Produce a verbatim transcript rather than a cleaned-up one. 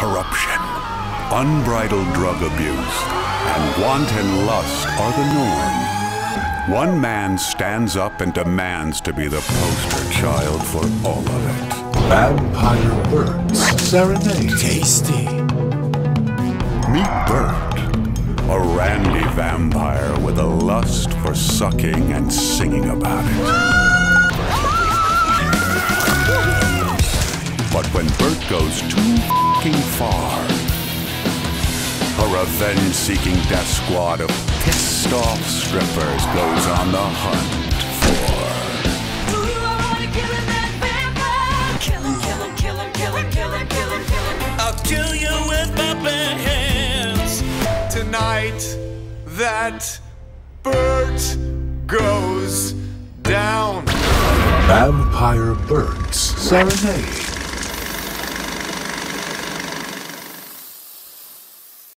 corruption, unbridled drug abuse, and wanton lust are the norm. One man stands up and demands to be the poster child for all of it. Vampire Burt's Serenade. Tasty. Meet Burt, a randy vampire with a lust for sucking and singing about it. But when Burt goes too f***ing far, a revenge-seeking death squad of pissed-off strippers goes on the hunt for... Ooh, I wanna kill him, that vampire! Kill him, kill him, kill him, kill him, kill him, kill him, kill him. I'll kill you with my bare hands. Tonight, that Burt goes down. Vampire Burt's Serenade.